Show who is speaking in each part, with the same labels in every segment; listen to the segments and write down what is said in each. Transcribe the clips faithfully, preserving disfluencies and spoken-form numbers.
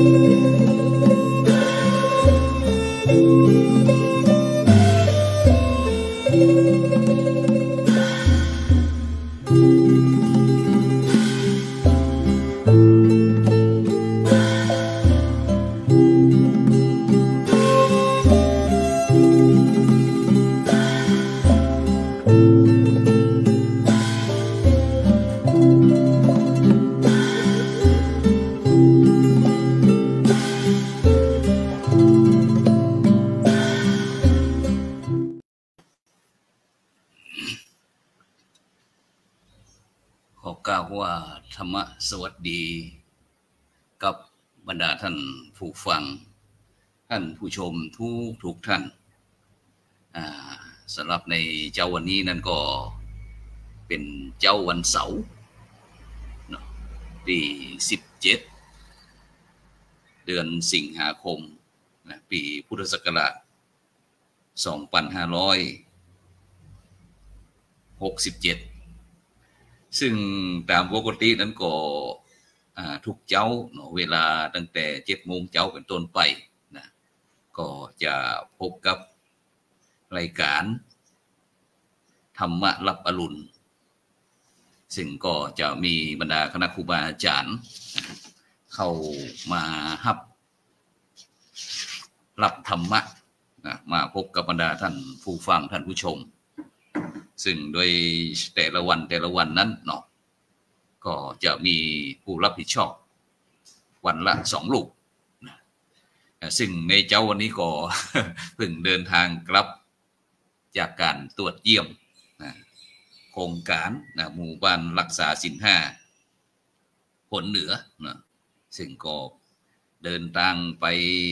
Speaker 1: ขอกล่าวว่าธรรมะสวัสดีกับบรรดาท่านผู้ฟังท่านผู้ชมทุกทุกท่านสำหรับในเจ้าวันนี้นั่นก็เป็นเจ้าวันเสาร์ที่สิบเจ็ดเดือนสิงหาคมปีพุทธศักราชสองพันห้าร้อยหกสิบเจ็ดซึ่งตามปกตินั้นก็ทุกเจ้าเวลาตั้งแต่เจ็ดโมงเจ้าเป็นต้นไปนะก็จะพบกับรายการธรรมะรับอรุณซึ่งก็จะมีบรรดาคณะครูบาอาจารย์เข้ามารับรับธรรมะนะมาพบกับบรรดาท่านผู้ฟังท่านผู้ชมซึ่งโดยแต่ละวันแต่ละวันนั้นเนาะก็จะมีผู้รับผิดชอบวันละสองลูกนะซึ่งในเจ้าวันนี้ก็เพิ่งเดินทางกลับจากการตรวจเยี่ยมนะโครงการนะหมู่บ้านรักษาศีลห้าผลเหนือนะซึ่งก็เดินทางไป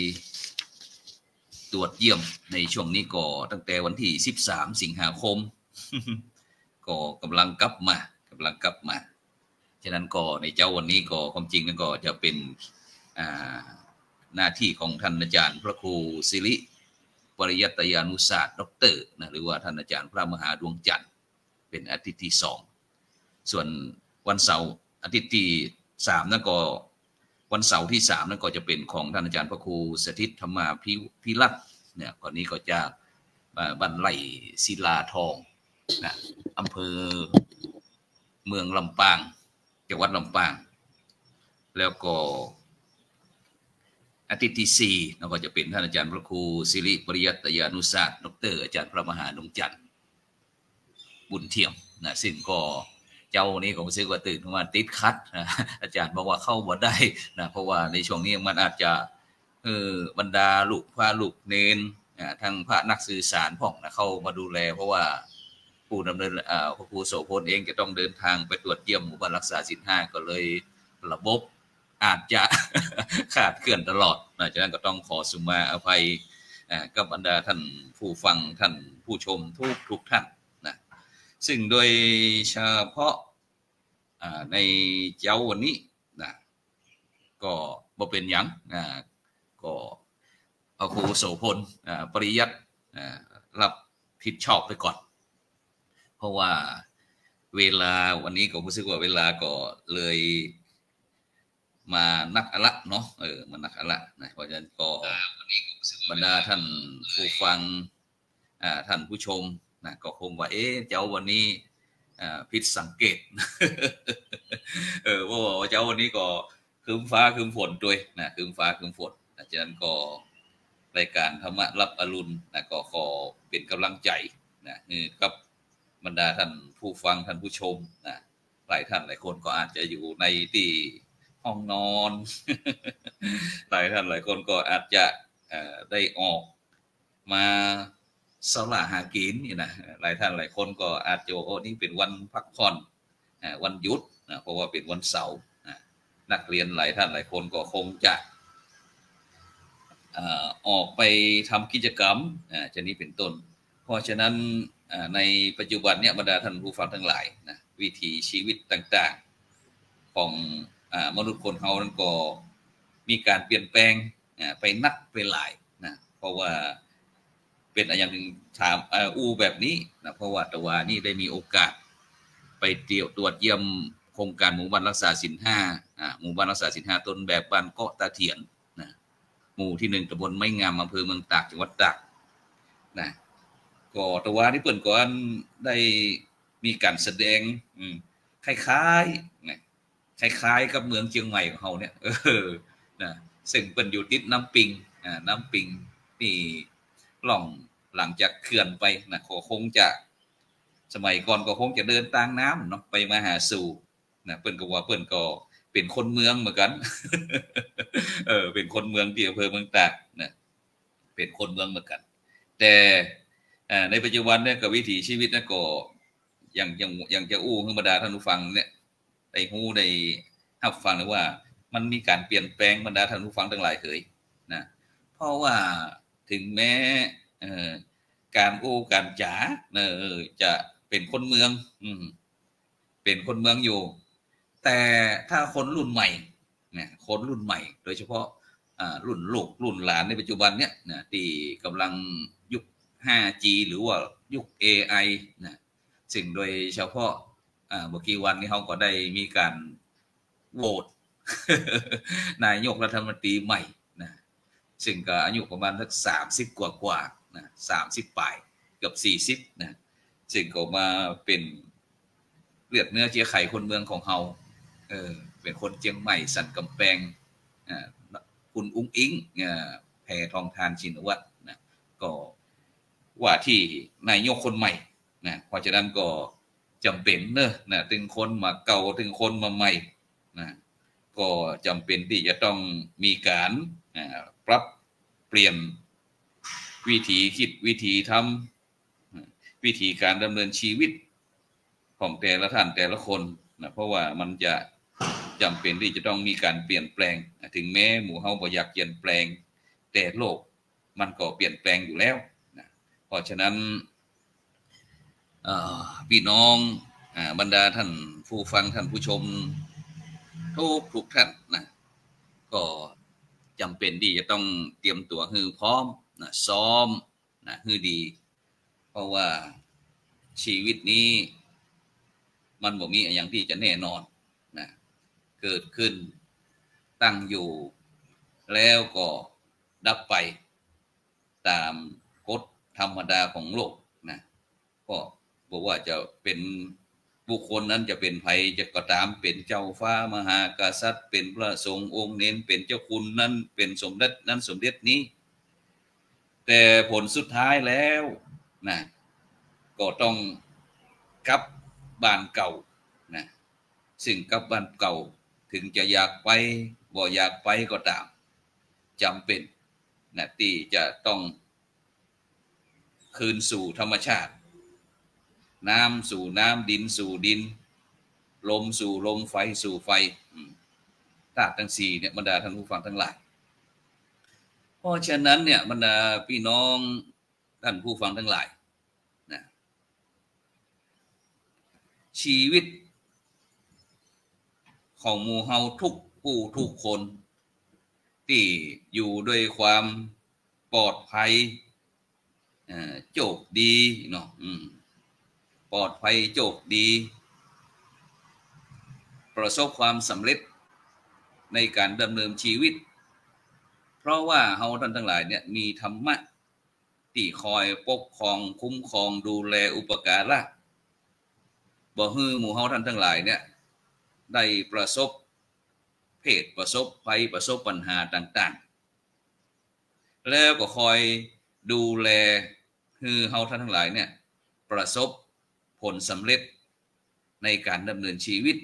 Speaker 1: ตรวจเยี่ยมในช่วงนี้ก็ตั้งแต่วันที่สิบสามสิงหาคมก็กำลังกลับมากำลังกลับมาฉะนั้นก็ในเจ้าวันนี้ก็ความจริงนั้นก็จะเป็นหน้าที่ของท่านอาจารย์พระครูศิริปริยัตยานุศาสตร์ด็อกเตอร์นะหรือว่าท่านอาจารย์พระมหาดวงจันทร์เป็นอาทิตย์ที่สองส่วนวันเสาร์อาทิตย์ที่สามนั่นก็วันเสาร์ที่สามนั่นก็จะเป็นของท่านอาจารย์พระครูสถิตธรรมาภิรัตน์เนี่ยก่อนนี้ก็จะบ้านไร่ศิลาทองนะอำเภอเมืองลำปางจังหวัดลำปางแล้วก็อาทิตย์ที่สี่เราก็จะเป็นท่านอาจารย์พระครูศิริปริยัตยานุศาสตร์ดอกเตอร์อาจารย์พระมหาดวงจันทร์บุญเทียมนะซึ่งก็เจ้านี้ผมซื้อว่าตื่นมาติดคัดนะอาจารย์บอกว่าเข้าบ่ได้นะเพราะว่าในช่วงนี้มันอาจจะเออบรรดาลูกพระลูกเนนทั้งพระนักสื่อสารพ่องนะเข้ามาดูแลเพราะว่าผู้ดำเนินอ่าพระครูโสพลเองจะต้องเดินทางไปตรวจเยี่ยมหมู่บ้านรักษาศีลห้าก็เลยระบบอาจจะขาดเคลื่อนตลอดนะฉะนั้นก็ต้องขอสุมาอภัยกับบรรดาท่านผู้ฟังท่านผู้ชมทุกทุกท่านนะซึ่งโดยเฉพาะในเจ้าวันนี้นะก็บ่เป็นหยังนะก็พระครูโสพลปริยัติรับผิดชอบไปก่อนเพราะว่าเวลาวันนี้ก็รู้สึกว่าเวลาก็เลยมานักอะละเนาะเออมานักอะละนะเพราะฉะนั้นก็บรรดาท่านผู้ฟังอ่าท่านผู้ชมนะก็คงว่าเอ๊ะเจ้าวันนี้อ่าผิดสังเกตเออเพราะว่าเจ้าวันนี้ก็ครึ้มฟ้าครึ้มฝนด้วยนะครึ้มฟ้าครึ้มฝนอาจารย์ก็รายการธรรมะรับอรุณนะก็ขอเป็นกำลังใจนะคือกับบรรดาท่านผู้ฟังท่านผู้ชมนะหลายท่านหลายคนก็อาจจะอยู่ในที่ห้องนอนหลายท่านหลายคนก็อาจจะได้ออกมาเสาหาหากินนี่นะหลายท่านหลายคนก็อาจจะโอ้นี่เป็นวันพักผ่อนวันหยุดนะเพราะว่าเป็นวันเสาร์นักเรียนหลายท่านหลายคนก็คงจะออกไปทำกิจกรรมชนิดเป็นต้นเพราะฉะนั้นในปัจจุบันเนี่ยบรรดาท่านผู้ฟังทั้งหลายนะวิถีชีวิตต่างๆของมนุษย์คนเฮานั้นก็มีการเปลี่ยนแปลงไปนักไปหลายนะเพราะว่าเป็นอย่างหนึ่งถามอู้แบบนี้นะเพราะว่าตะวานี่ได้มีโอกาสไปเที่ยวตรวจเยี่ยมโครงการหมู่บ้านรักษาศีลห้าหมู่บ้านรักษาศีลห้าต้นแบบบ้านเกาะตาเถียนหมู่ที่หนึ่งตำบลไม้งามอำเภอเมืองตากจังหวัดตากนะก็ตะวาที่เปิ้นก่อนได้มีการแสดงอืมคล้ายๆนะคล้ายๆกับเมืองเชียงใหม่ของเฮาเนี่ยเออนะซึ่งเปิ้นอยู่ติดน้ำปิงอ่าน้ำปิงนี่ล่องหลังจากเขื่อนไปนะก็คงจะสมัยก่อนก็คงจะเดินทางน้ำเนาะไปมาหาสู่นะเปิ้นก็ว่าเปิ้นก็เป็นคนเมืองเหมือนกันเออเป็นคนเมืองที่อำเภอเมืองตากนะเป็นคนเมืองเหมือนกันแต่อ่าในปัจจุบันเนี่ยก็วิถีชีวิตนะก็อย่างอย่างอย่างจะอู้ธรรมดาท่านผู้ฟังเนี่ยได้ฮู้ได้รับฟังเลยว่ามันมีการเปลี่ยนแปลงบรรดาท่านผู้ฟังทั้งหลายเอ่ยนะเพราะว่าถึงแม้เอ่อการอู้การจ๋าเออจะเป็นคนเมืองอืมเป็นคนเมืองอยู่แต่ถ้าคนรุ่นใหม่เนี่ยคนรุ่นใหม่โดยเฉพาะอ่ารุ่นลูกรุ่นหลานในปัจจุบันเนี่ยนะที่กำลังยุค ห้าจี หรือว่ายุค เอ ไอ นะซึ่งโดยเฉพาะอ่าเมื่อกี้วันนี้เขาก็ได้มีการโหวต นายกรัฐมนตรีใหม่นะซึ่งก็อายุประมาณสักสามสิบกว่าๆนะสามสิบปลายเกือบสี่สิบนะซึ่งก็มาเป็นเลือดเนื้อเชื้อไขคนเมืองของเฮาเออเป็นคนเชียงใหม่สันกำแพงอ่าคุณอุ้งอิงอ่าแพทองธารชินวัตรนะก็ว่าที่นายกคนใหม่นะเพราะฉะนั้นก็จำเป็นเนอะนะถึงคนมาเก่าถึงคนมาใหม่นะก็จำเป็นที่จะต้องมีการปรับเปลี่ยนวิธีคิดวิธีทำวิธีการดำเนินชีวิตของแต่ละท่านแต่ละคนนะเพราะว่ามันจะจำเป็นที่จะต้องมีการเปลี่ยนแปลงถึงแม้หมู่เฮาบ่อยากเปลี่ยนแปลงแต่โลกมันก็เปลี่ยนแปลงอยู่แล้วนะเพราะฉะนั้นพี่น้องบรรดาท่านผู้ฟังท่านผู้ชมทุกทุกท่านนะก็จำเป็นที่จะต้องเตรียมตัวให้พร้อมนะซ้อมนะให้ดีเพราะว่าชีวิตนี้มันบ่มีอย่างที่จะแน่นอนนะเกิดขึ้นตั้งอยู่แล้วก็ดับไปตามกฎธรรมดาของโลกนะก็บอกว่าจะเป็นบุคคลนั้นจะเป็นไผจะก็ตามเป็นเจ้าฟ้ามหากษัตริย์เป็นพระสงฆ์องค์เน้นเป็นเจ้าคุณนั้นเป็นสมเด็จนั้นสมเด็จนี้แต่ผลสุดท้ายแล้วนะก็ต้องกลับบ้านเก่านะซึ่งกลับบ้านเก่าถึงจะอยากไปบ่อยากไปก็ตามจำเป็นนะที่จะต้องคืนสู่ธรรมชาติน้ำสู่น้ำดินสู่ดินลมสู่ลมไฟสู่ไฟธาตุทั้งสี่เนี่ยบรรดาท่านผู้ฟังทั้งหลายเพราะฉะนั้นเนี่ยบรรดาพี่น้องท่านผู้ฟังทั้งหลายนะชีวิตของหมู่เฮาทุกผู้ทุกคนที่อยู่ด้วยความปลอดภัยโชคดีเนาะปลอดภัยโชคดีประสบความสำเร็จในการดำเนินชีวิตเพราะว่าเฮาท่านทั้งหลายเนี่ยมีธรรมะที่คอยปกครองคุ้มครองดูแลอุปการะบ่ฮือหมู่เฮาท่านทั้งหลายเนี่ยได้ประสบเพศประสบภัยประสบปัญหาต่างๆแล้วก็คอยดูแลคือเฮาท่านทั้งหลายเนี่ยประสบผลสำเร็จในการดำเนินชีวิต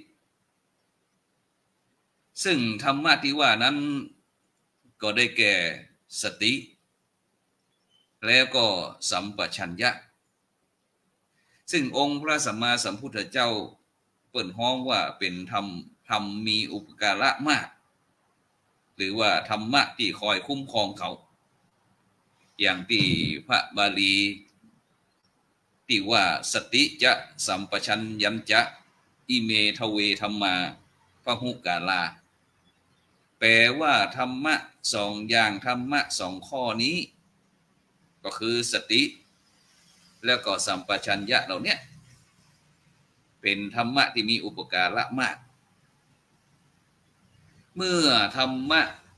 Speaker 1: ซึ่งธรรมะที่ว่านั้นก็ได้แก่สติแล้วก็สัมปชัญญะซึ่งองค์พระสัมมาสัมพุทธเจ้าเปิ่นฮ้องว่าเป็นธรรมธรรมมีอุปการะมากหรือว่าธรรมะที่คอยคุ้มครองเขาอย่างที่พระบาลีที่ว่าสติจะสัมปชัญญัญจะอิเมทเวธัมมาพหุกาลาแปลว่าธรรมะสองอย่างธรรมะสองข้อนี้ก็คือสติแล้วก็สัมปชัญญะเหล่านี้เป็นธรรมะที่มีอุปการะมากเมื่อธรรมะ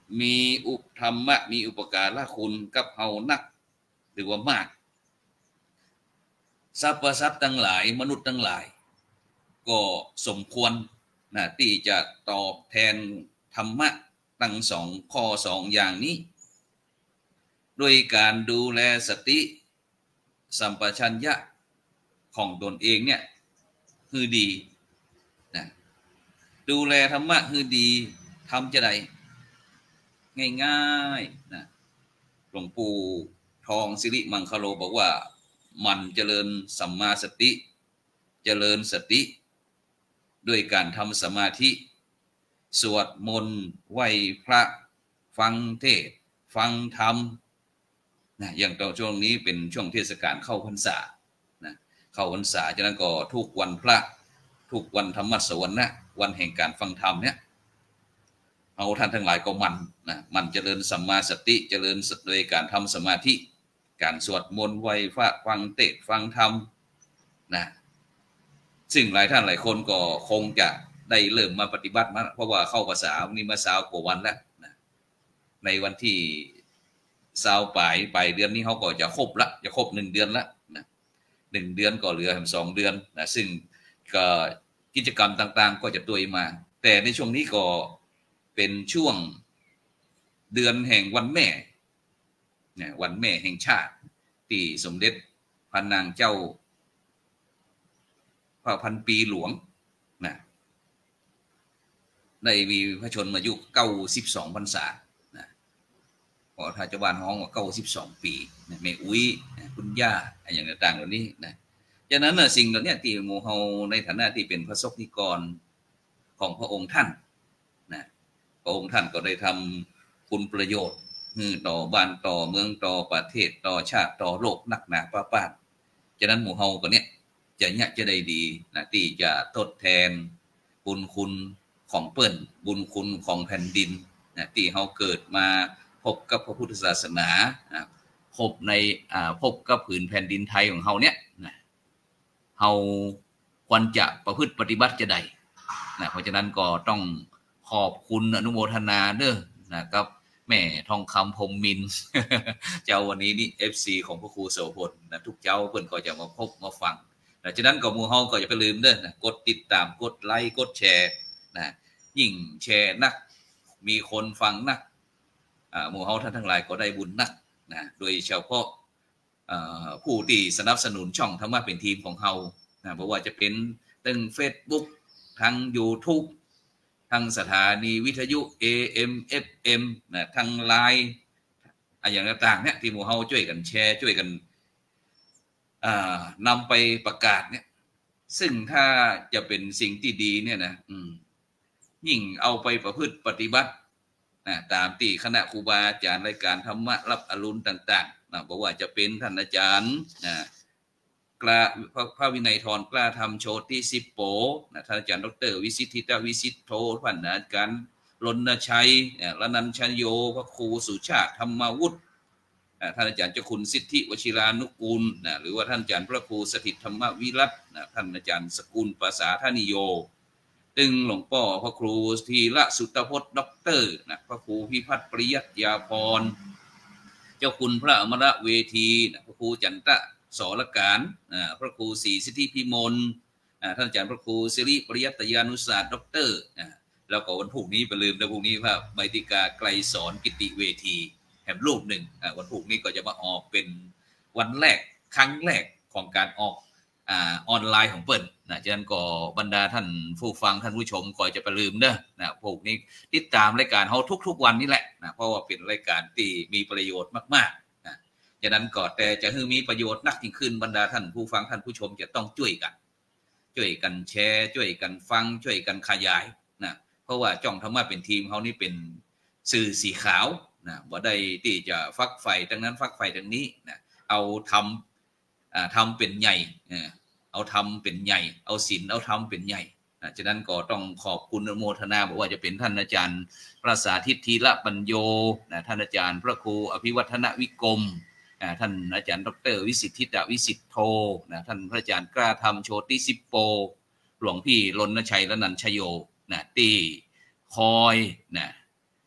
Speaker 1: มีอุปธรรมะมีอุปการะคุณกับเฮานักหรือว่ามากสรรพสัตว์ทั้งหลายมนุษย์ทั้งหลายก็สมควรนะที่จะตอบแทนธรรมะทั้งสองข้อสองอย่างนี้โดยการดูแลสติสัมปชัญญะของตนเองเนี่ยคือดีนะดูแลธรรมะคือดีทำจะได้ง่ายๆนะหลวงปู่ทองสิริมังคโลบอกว่ามันเจริญสัมมาสติเจริญสติด้วยการทำสมาธิสวดมนต์ไหว้พระฟังเทศน์ฟังธรรมนะอย่างตอนช่วงนี้เป็นช่วงเทศกาลเข้าพรรษานะเข้าพรรษาฉะนั้นก็ทุกวันพระทุกวันธรรมสวรรค์นะวันแห่งการฟังธรรมเนี่ยเอาท่านทั้งหลายก็มันนะมันเจริญสัมมาสติเจริญโดยการทำสมาธิการสวดมนต์ไหว้พระฟังเทศน์ฟังธรรมนะซึ่งหลายท่านหลายคนก็คงจะได้เริ่มมาปฏิบัติมาเพราะว่าเข้าพรรษาวันนี้มาสาวกว่าวันแล้วนะในวันที่สาวปลายปลายเดือนนี้เขาก็จะครบละจะครบหนึ่งเดือนละนะหนึ่งเดือนก็เหลือสองเดือนนะซึ่งก็กิจกรรมต่างๆก็จะตัวมาแต่ในช่วงนี้ก็เป็นช่วงเดือนแห่งวันแม่เนี่ยวันแม่แห่งชาติที่สมเด็จพระนางเจ้าพระพันปีหลวงนะได้มีพระชนมายุเก้าสิบสองพรรษานะขอทาจบานห้องว่าเก้าสิบสองปีนะแม่อุ้ยคุณย่าอย่างต่างๆเหล่านี้นะฉะนั้นนะสิ่งเหล่านี้ที่หมู่เฮาในฐานะที่เป็นพระสงฆ์นิกรของพระองค์ท่านนะพระองค์ท่านก็ได้ทำคุณประโยชน์ต่อบ้านต่อเมืองต่อประเทศต่อชาติต่อโลกนักหนาป้าป้านฉะนั้นหมู่เฮาก็เนี้ยจะเนี่ยจะได้ดีนะที่จะทดแทนบุญคุณของเปิ้นบุญคุณของแผ่นดินนะที่เฮาเกิดมาพบกับพระพุทธศาสนาพบในอ่าพบกับผืนแผ่นดินไทยของเฮาเนี้ยนะเฮาควรจะประพฤติปฏิบัติจะได้นะเพราะฉะนั้นก็ต้องขอบคุณอนุโมทนาเด้อนะครับแม่ทองคำพรหมมินทร์เจ้าวันนี้นี่ เอฟ ซี ของพระครูโสพลนะทุกเจ้าเพิ่นก็จะมาพบมาฟังนะฉะนั้นก็หมู่เฮาก็อย่าไปลืมเด้อนะกดติดตามกดไลค์กดแชร์นะยิ่งแชร์นักมีคนฟังนักอ่าหมู่เฮาท่านทั้งหลายก็ได้บุญนักนะโดยเฉพาะอ่าผู้ที่สนับสนุนช่องธรรมะเป็นทีมของเฮานะบ่ว่าจะเป็นทั้ง Facebook ทั้ง YouTubeทางสถานีวิทยุ เอ เอ็ม เอฟ เอ็ม นะทางไลน์อย่างต่างๆเนี่ยที่หมู่เฮาช่วยกันแชร์ช่วยกันนำไปประกาศเนี่ยซึ่งถ้าจะเป็นสิ่งที่ดีเนี่ยนะยิ่งเอาไปประพฤติปฏิบัตินะตามที่คณะครูบาอาจารย์รายการธรรมะรับอรุณต่างๆนะบอกว่าจะเป็นท่านอาจารย์นะกล้าพระวินัยทรกล้าทำโชติสิบโปนะท่านอาจารย์ดร.วิสิทธิตวิสิทธโธท่านอาจารย์รณชัยละนันชโยพระครูสุชาติธรรมวุฒิท่านอาจารย์เจ้าคุณสิทธิวชิรานุกูลนะหรือว่าท่านอาจารย์พระครูสถิตธรรมวิรัตน์นะท่านอาจารย์สกุลภาษาธนิโยตึงหลวงพ่อพระครูธีระสุตพจน์ด็อกเตอร์นะพระครูพิพัฒน์ปริยัติยาพรเจ้าคุณพระอมรเวทีนะพระครูจันทะสรการพระครูศรีสิทธิพิมลท่านอาจารย์พระครูสิริปริยัตยานุศาสตร์ด็อกเตอร์แล้วก็วันพรุ่งนี้ไปลืมแล้วพรุ่งนี้พระไมติกาไกลสอนกิติเวทีแห่งรูปหนึ่งวันพรุ่งนี้ก็จะมาออกเป็นวันแรกครั้งแรกของการออกออนไลน์ของเปิ้ลนะฉะนั้นก็บรรดาท่านผู้ฟังท่านผู้ชมก็จะไปลืมเด้อนะพวกนี้ติดตามรายการเขาทุกๆวันนี่แหละนะเพราะว่าเป็นรายการที่มีประโยชน์มากๆนะฉะนั้นก็แต่จะให้มีประโยชน์นักยิ่งขึ้นบรรดาท่านผู้ฟังท่านผู้ชมจะต้องช่วยกันช่วยกันแชร์ช่วยกันฟังช่วยกันขยายนะเพราะว่าจ้องธรรมะเป็นทีมเขานี่เป็นสื่อสีขาวนะบ่ได้ที่จะฟักไฟทั้งนั้นฟักไฟทั้งนี้นะเอาทำอ่าทำเป็นใหญ่เอาทำเป็นใหญ่เอาศีลเอาทำเป็นใหญ่นะฉะนั้นก็ต้องขอบคุณอนุโมทนาบอกว่าจะเป็นท่านอาจารย์พระสาธิตธีระปัญโยนะท่านอาจารย์พระครูอภิวัฒนวิกรมนะท่านอาจารย์ดร.วิสิทธิตวิสิทธโธนะท่านพระอาจารย์กล้าธรรมโชติสิปโปหลวงพี่รณชัยละนันชโยนะที่คอยนะ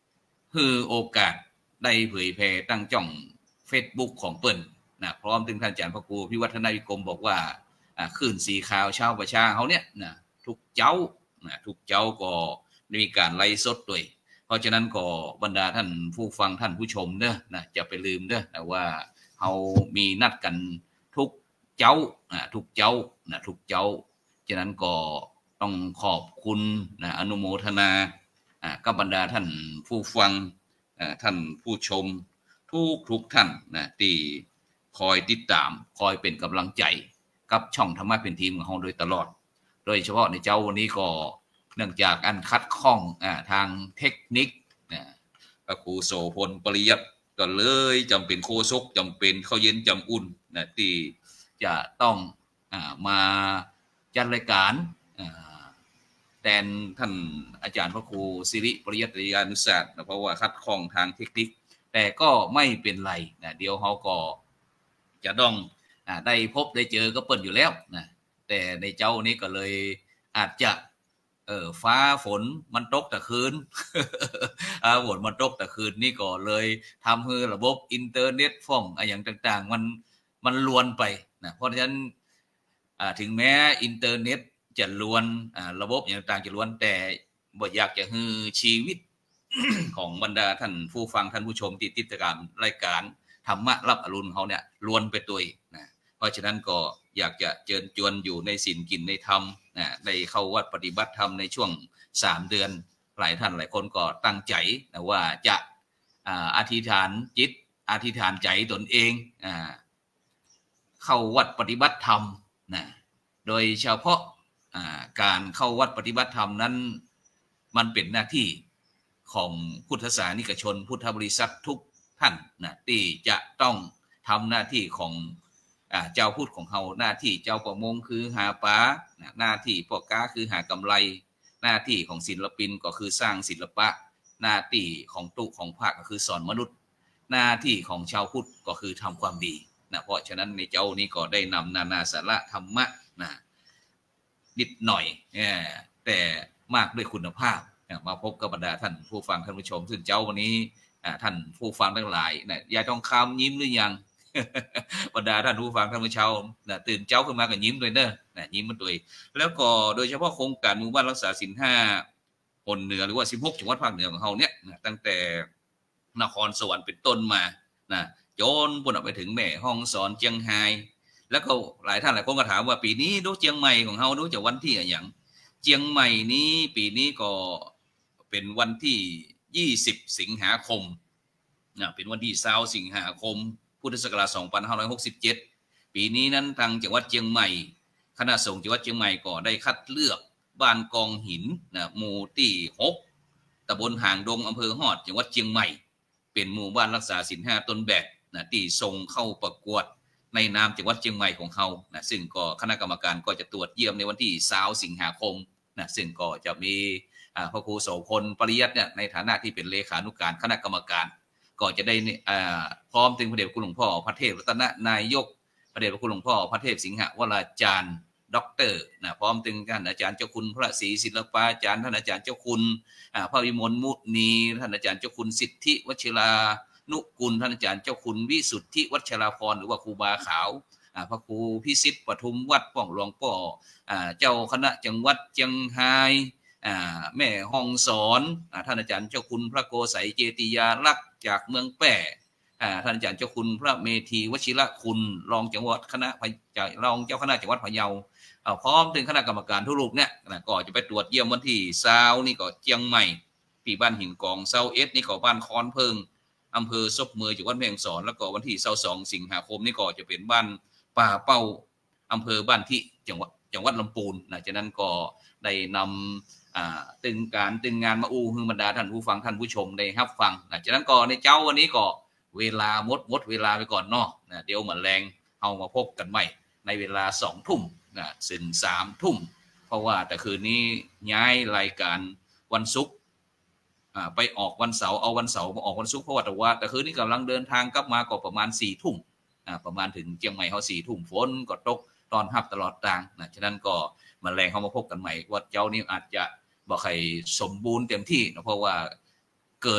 Speaker 1: คือโอกาสได้เผยแพร่ตั้งจ่อง Facebook ของเปิ้นนะพร้อมถึงท่านอาจารย์พระครูพิวัฒนาวิกรมบอกว่าคลื่นสีขาวชาวประชาเขาเนี่ยนะทุกเจ้านะทุกเจ้าก็มีการไลฟ์สดด้วยเพราะฉะนั้นก็บรรดาท่านผู้ฟังท่านผู้ชมเด้อนะจะไปลืมเด้อนะว่าเขามีนัดกันทุกเจ้านะทุกเจ้านะทุกเจ้าฉะนั้นก็ต้องขอบคุณนะอนุโมทนากับบรรดาท่านผู้ฟังท่านผู้ชมทุกทุกท่านนะที่คอยติดตามคอยเป็นกำลังใจกับช่องธรรมะเป็นทีมของเราโดยตลอดโดยเฉพาะในเจ้าวันนี้ก็เนื่องจากอันคัดข้องทางเทคนิคนะพระครูโสพลปริยัติก็เลยจำเป็นโคศกจำเป็นเข้าเย็นจำอุ่นนะที่จะต้องมาจัดรายการแทนท่านอาจารย์พระครูสิริปริยัติยานุศาสตร์เพราะว่าคัดข้องทางเทคนิคแต่ก็ไม่เป็นไรนะเดี๋ยวเขาก็จะต้องได้พบได้เจอก็เปิดอยู่แล้วนะแต่ในเจ้านี้ก็เลยอาจจะเออฟ้าฝนมันตกแต่คืน ฝนมันตกแต่คืนนี่ก็เลยทำให้ระบบอินเทอร์เน็ตฟ้องอะไรอย่างต่างๆมันมันลวนไปนะเพราะฉะนั้นถึงแม้อินเทอร์เน็ตจะลวนระบบอย่างต่างจะลวนแต่บ่อยากจะให้ชีวิต ของบรรดาท่านผู้ฟังท่านผู้ชมที่ติดตามรายการธรรมะรับอรุณเขาเนี่ยลวนไปตัวนะเพราะฉะนั้นก็อยากจะเชิญชวนอยู่ในศีลกินในธรรมนะได้เข้าวัดปฏิบัติธรรมในช่วงสามเดือนหลายท่านหลายคนก็ตั้งใจนะว่าจะอธิษฐานจิตอธิษฐานใจตนเองเข้าวัดปฏิบัติธรรมนะโดยเฉพาะการเข้าวัดปฏิบัติธรรมนั้นมันเป็นหน้าที่ของพุทธศาสนิกชนพุทธบริษัททุกท่านนะที่จะต้องทำหน้าที่ของเจ้าพุทธของเขาหน้าที่เจ้าประมงคือหาปลาหน้าที่พ่อค้าคือหากำไรหน้าที่ของศิลปินก็คือสร้างศิลปะหน้าที่ของตุของภาคก็คือสอนมนุษย์หน้าที่ของชาวพุทธก็คือทำความดีนะเพราะฉะนั้นในเจ้านี้ก็ได้นำนานาสาระธรรมะนะนิดหน่อยแต่มากด้วยคุณภาพมาพบกับบรรดาท่านผู้ฟังท่านผู้ชมซึ่งเจ้าวันนี้ท่านผู้ฟังทั้งหลายนะยายทองคำยิ้มหรือยังบรรดาท่านผู้ฟังท่านผู้ชมนะตื่นเจ้าขึ้นมาก็ยิ้มด้วยเนอะนะยิ้มมันด้วยแล้วก็โดยเฉพาะโครงการหมู่บ้านรักษาศีลห้าคนเหนือหรือว่าสิบหกจังหวัดภาคเหนือของเราเนี่ยนะตั้งแต่นครสวรรค์เป็นต้นมานะจนปุ่นออกไปถึงแม่ฮ่องสอนเชียงไฮ้แล้วก็หลายท่านหลายคนก็ถามว่าปีนี้ดูเชียงใหม่ของเราดูจะวันที่อย่างเชียงใหม่นี้ปีนี้ก็เป็นวันที่ยี่สิบสิงหาคมนะเป็นวันที่ยี่สิบสิงหาคมพุทธศักราชสองพันห้าร้อยหกสิบเจ็ดปีนี้นั้นทางจังหวัดเชียงใหม่คณะสงฆ์จังหวัดเชียงใหม่ก็ได้คัดเลือกบ้านกองหินนะหมู่ที่หกตำบลหางดงอำเภอฮอดจังหวัดเชียงใหม่เป็นหมู่บ้านรักษาศีลห้าต้นแบบนะที่ส่งเข้าประกวดในนามจังหวัดเชียงใหม่ของเขานะซึ่งก็คณะกรรมการก็จะตรวจเยี่ยมในวันที่ยี่สิบสิงหาคมนะซึ่งก็จะมีพระครูโสพลปริยัติเนี่ยในฐานะที่เป็นเลขานุการคณะกรรมการก็จะได้พร้อมถึงพระเดชพระคุณหลวงพ่อพระเทพรัตนนายกพระเดชพระคุณหลวงพ่อพระเทพสิงหวราจารย์ด็อกเตอร์นะพร้อมถึงท่านอาจารย์เจ้าคุณพระศรีศิลปาจารย์ท่านอาจารย์เจ้าคุณพระวิมลมุนีท่านอาจารย์เจ้าคุณสิทธิวชิรานุกุลท่านอาจารย์เจ้าคุณวิสุทธิวัชราพรหรือว่าครูบาขาวพระครูพิสิทธิ์ปทุมวัดป้องหลวงพ่อเจ้าคณะจังหวัดเชียงไฮ้แม่ห้องสอนท่านอาจารย์เจ้าคุณพระโกษัยเจติยาลักษณ์จากเมืองแป่ท่านอาจารย์เจ้าคุณพระเมธีวชิระคุณรองจังหวัดคณะรองเจ้าคณะจังหวัดพะเยาพร้อมถึงคณะกรรมการทุกรูปเนี่ยก็จะไปตรวจเยี่ยมวันที่เช้านี่ก็เชียงใหม่ที่บ้านหินกองเซาเอสนี่ก็บ้านคอนเพิงอำเภอซบเมยจังหวัดแม่ฮ่องสอนแล้วก็วันที่เช้าสองสิงหาคมนี่ก็จะเป็นบ้านป่าเป้าอำเภอบ้านที่จังหวัดจังหวัดลำพูนนะจากนั้นก็ได้นำตึงการตึงงานมาอู้ฮือบรรดาท่านผู้ฟังท่านผู้ชมได้รับฟังนะจากนั้นก็ในเจ้าวันนี้ก็เวลาหมดหมดเวลาไปก่อนเนาะนะเดี๋ยวมาแรงเอามาพบกันใหม่ในเวลาสองทุ่มนะถึงสามทุ่มเพราะว่าแต่คืนนี้ย้ายรายการวันศุกร์ไปออกวันเสาร์เอาวันเสาร์มาออกวันศุกร์เพราะว่าแต่ว่าแต่คืนนี้กำลังเดินทางกลับมาก็ประมาณสี่ทุ่มประมาณถึงเชียงใหม่เขาสี่ทุ่มฝนก็ตกตอนหับตลอดทางนะฉะนั้นก็มาแรงเขามาพบกันใหม่ว่าเจ้านี้อาจจะบอกใครสมบูรณ์เต็มที่นะเพราะว่าเกิด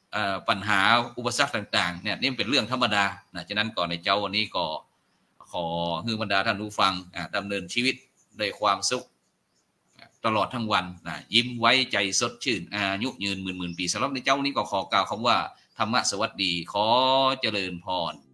Speaker 1: ปัญหาอุปสรรคต่างๆเนี่ยนี่เป็นเรื่องธรรมดานะฉะนั้นก่อนในเจ้าวันนี้ก็ขอให้บรรดาท่านผู้ฟังดำเนินชีวิตด้วยความสุขตลอดทั้งวันนะยิ้มไว้ใจสดชื่นอายุยืนหมื่นหมื่นปีสำหรับในเจ้านี้ก็ขอกล่าวคำว่าธรรมะสวัสดีขอเจริญพร